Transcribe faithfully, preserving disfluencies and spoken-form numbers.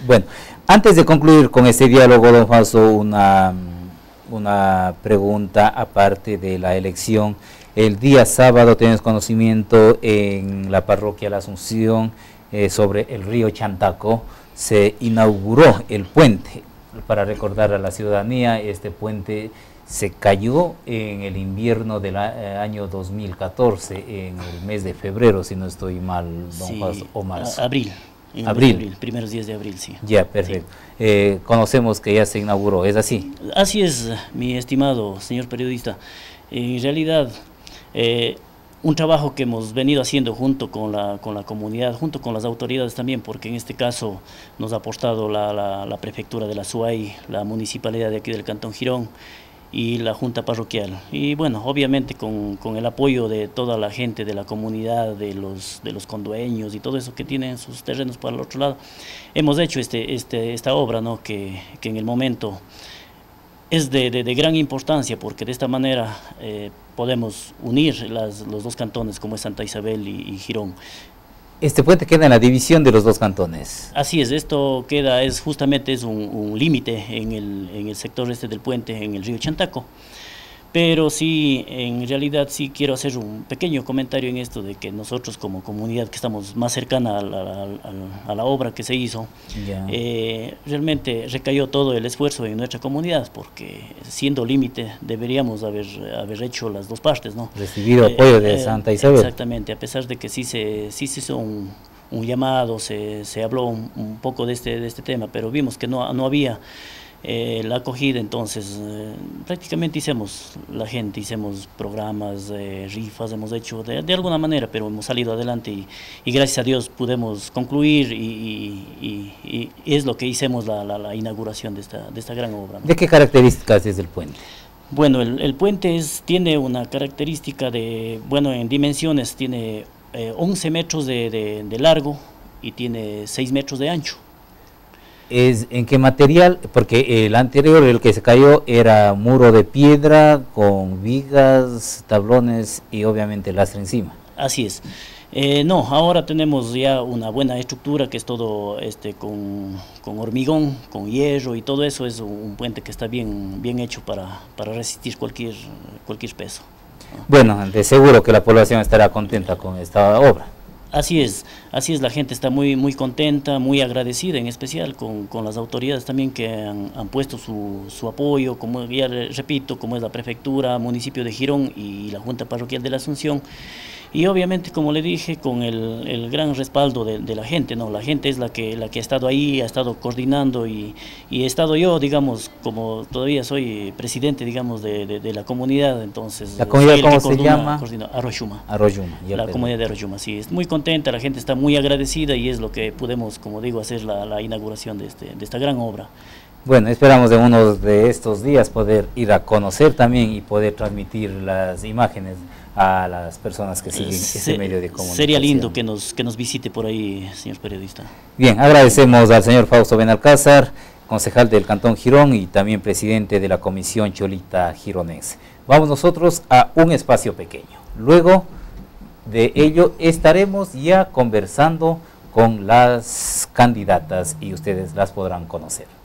Bueno, antes de concluir con este diálogo, don Fausto, una, una pregunta aparte de la elección. El día sábado tenemos conocimiento en la parroquia La Asunción eh, sobre el río Chantaco. Se inauguró el puente. Para recordar a la ciudadanía, este puente se cayó en el invierno del eh, año dos mil catorce, en el mes de febrero, si no estoy mal, don Sí, Fausto, o marzo. a- abril. En Abril. abril, primeros días de abril, sí. Ya, perfecto. Sí. Eh, conocemos que ya se inauguró, ¿es así? Así es, mi estimado señor periodista. En realidad, eh, un trabajo que hemos venido haciendo junto con la, con la comunidad, junto con las autoridades también, porque en este caso nos ha aportado la, la, la prefectura de la SUAY, la municipalidad de aquí del Cantón Girón y la Junta Parroquial. Y bueno, obviamente con, con el apoyo de toda la gente de la comunidad, de los, de los condueños y todo eso que tienen sus terrenos para el otro lado, hemos hecho este, este, esta obra, ¿no? que, que en el momento es de, de, de gran importancia, porque de esta manera eh, podemos unir las, los dos cantones como es Santa Isabel y, y Girón. Este puente queda en la división de los dos cantones. Así es, esto queda, es justamente es un, un límite en el, en el sector este del puente, en el río Chantaco. Pero sí, en realidad sí quiero hacer un pequeño comentario en esto de que nosotros como comunidad que estamos más cercana a la, a la, a la obra que se hizo, yeah. eh, realmente recayó todo el esfuerzo en nuestra comunidad, porque siendo límite deberíamos haber, haber hecho las dos partes, ¿no? Recibido eh, apoyo de eh, Santa Isabel. Exactamente, a pesar de que sí se, sí se hizo un, un llamado, se, se habló un, un poco de este, de este tema, pero vimos que no, no había Eh, la acogida, entonces eh, prácticamente hicimos, la gente hicimos programas, eh, rifas, hemos hecho de, de alguna manera, pero hemos salido adelante y, y gracias a Dios pudimos concluir y, y, y, y es lo que hicimos la, la, la inauguración de esta, de esta gran obra, ¿no? ¿De qué características es el puente? Bueno, el, el puente es, tiene una característica de, bueno, en dimensiones tiene eh, once metros de, de, de largo y tiene seis metros de ancho. ¿Es en qué material? Porque el anterior, el que se cayó, era muro de piedra con vigas, tablones y obviamente lastre encima. Así es. Eh, no, ahora tenemos ya una buena estructura que es todo este con, con hormigón, con hierro y todo eso. Es un puente que está bien, bien hecho para, para resistir cualquier, cualquier peso. Bueno, de seguro que la población estará contenta con esta obra. Así es, así es, la gente está muy, muy contenta, muy agradecida, en especial con, con las autoridades también que han, han puesto su, su apoyo, como ya repito, como es la prefectura, municipio de Girón y la Junta Parroquial de la Asunción. Y obviamente, como le dije, con el, el gran respaldo de, de la gente, ¿no? La gente es la que, la que ha estado ahí, ha estado coordinando y, y he estado yo, digamos, como todavía soy presidente, digamos, de, de, de la comunidad, entonces... ¿La comunidad cómo se llama? Arroyuma. Arroyuma. La comunidad de Arroyuma, sí, es muy contenta, la gente está muy agradecida y es lo que podemos, como digo, hacer la, la inauguración de, este, de esta gran obra. Bueno, esperamos de uno de estos días poder ir a conocer también y poder transmitir las imágenes a las personas que siguen Se, este medio de comunicación. Sería lindo que nos, que nos visite por ahí, señor periodista. Bien, agradecemos al señor Fausto Benalcázar, concejal del Cantón Girón y también presidente de la Comisión Cholita Gironense. Vamos nosotros a un espacio pequeño. Luego de ello estaremos ya conversando con las candidatas y ustedes las podrán conocer.